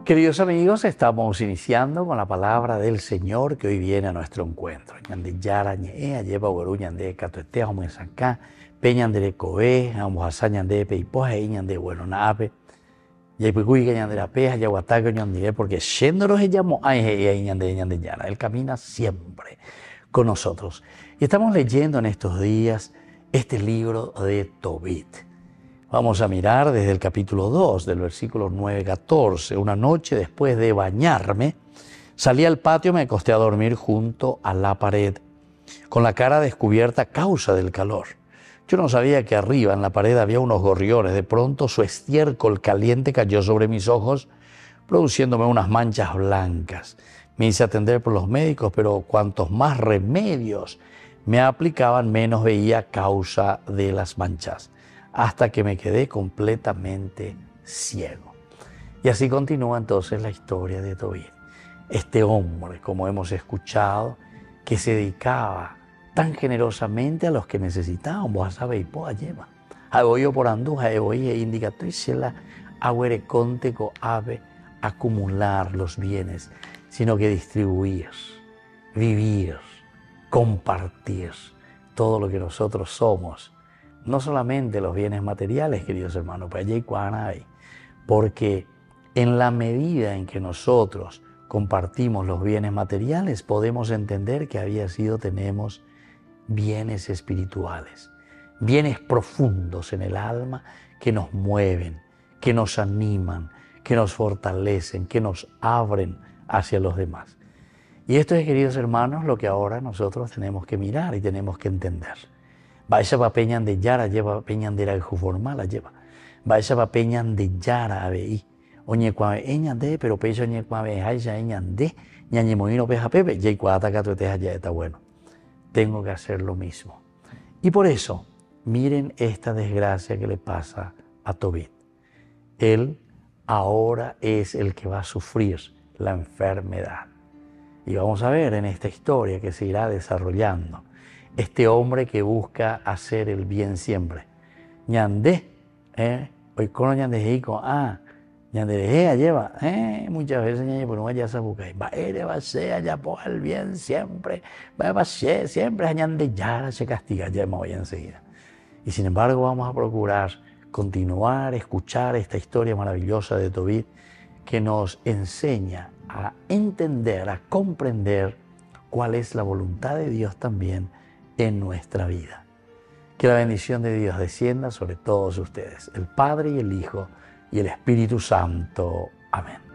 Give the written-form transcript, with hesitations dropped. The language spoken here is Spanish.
Queridos amigos, estamos iniciando con la palabra del Señor que hoy viene a nuestro encuentro. Ñande yara ñe lleva guaru ñande catuete homo saca peñande coe ambos asa ñande peipoja y ñande bueno nape y pues ñande la peja ya guataca ñande porque yéndonos llamo ay ñande yara. Él camina siempre con nosotros y estamos leyendo en estos días este libro de Tobit. Vamos a mirar desde el capítulo 2, del versículo 9-14. Una noche después de bañarme, salí al patio y me acosté a dormir junto a la pared, con la cara descubierta a causa del calor. Yo no sabía que arriba en la pared había unos gorriones. De pronto su estiércol caliente cayó sobre mis ojos, produciéndome unas manchas blancas. Me hice atender por los médicos, pero cuantos más remedios me aplicaban, menos veía a causa de las manchas, hasta que me quedé completamente ciego. Y así continúa entonces la historia de Tobit. Este hombre, como hemos escuchado, que se dedicaba tan generosamente a los que necesitaban. Vos sabéis, pues lleva. Aboyo por anduja, aboye indicatriz, agüere conteco ave, acumular los bienes, sino que distribuir, vivir, compartir todo lo que nosotros somos. No solamente los bienes materiales, queridos hermanos, porque en la medida en que nosotros compartimos los bienes materiales, podemos entender que tenemos bienes espirituales, bienes profundos en el alma que nos mueven, que nos animan, que nos fortalecen, que nos abren hacia los demás. Y esto es, queridos hermanos, lo que ahora nosotros tenemos que mirar y tenemos que entender. Vaya pa peñan de yara lleva peñan de la formal lleva. Vaya pa peñan de yara abei. Oñe cuave eñan de pero pecho oñe cuave haya eñan de ñañe moino peja pepe y cuata que te ya está bueno. Tengo que hacer lo mismo. Y por eso, miren esta desgracia que le pasa a Tobit. Él ahora es el que va a sufrir la enfermedad. Y vamos a ver en esta historia que se irá desarrollando. Este hombre que busca hacer el bien siempre. Ñandé, hoy con ñandé ñandé lleva, muchas veces ñandé por una ya se busca, va a ser allá por el bien siempre, va a ser siempre ñandé ya se castiga, ya me voy enseguida. Y sin embargo vamos a procurar continuar, escuchar esta historia maravillosa de Tobit que nos enseña a entender, a comprender cuál es la voluntad de Dios también en nuestra vida. Que la bendición de Dios descienda sobre todos ustedes, el Padre y el Hijo y el Espíritu Santo. Amén.